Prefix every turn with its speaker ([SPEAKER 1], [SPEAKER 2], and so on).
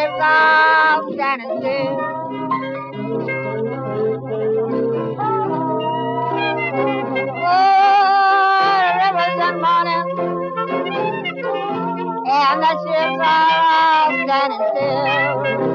[SPEAKER 1] ships all standing still. Oh, the river's in morning, and the ships are all standing still.